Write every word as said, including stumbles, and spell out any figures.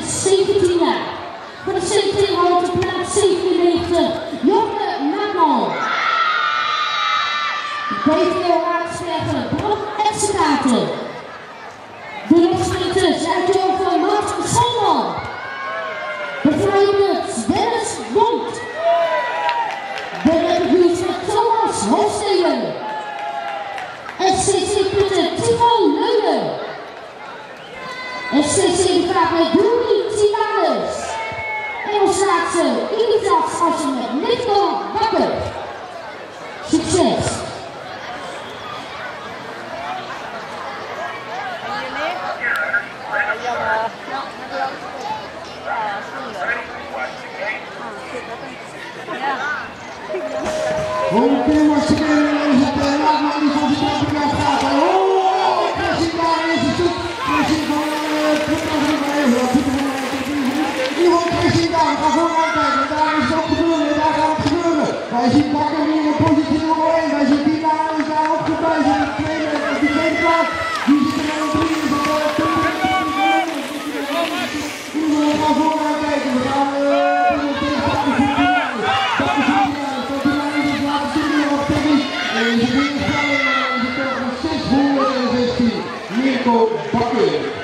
zeventien jaar. Voor de zeventien hoogte plaats zevenennegentig, Jorne Magnon. B V O Aaksbergen, Bron Exegaten. De losspritters uit Joven, Martin Schonman. De vrijbuurt, Dennis Bond. De reddebuurt met Thomas Hofsteden. S C C Putten, Timo Leunen. S C C de Kaap met Doeri Tianus. Engelschaatsen, Imitas Assen met Nico Bakker. Succes! Hoe kun je spelen is het laat maar niet van de kampioen gaat. Oh, Chrissy daar is het zoek. Chrissy van de Ivo Chrissy daar, ga gewoon aankijken. Daar is het ook gebeuren, daar gaat het gebeuren. Wij zien Bakker nu in positie nummer één. Wij zien Dina is daar ook goed bij. Zijn de tweede, die tweede plaats. Die zit er nummer drie. Is het we gaan gewoon aankijken. We gaan Nico Bakker.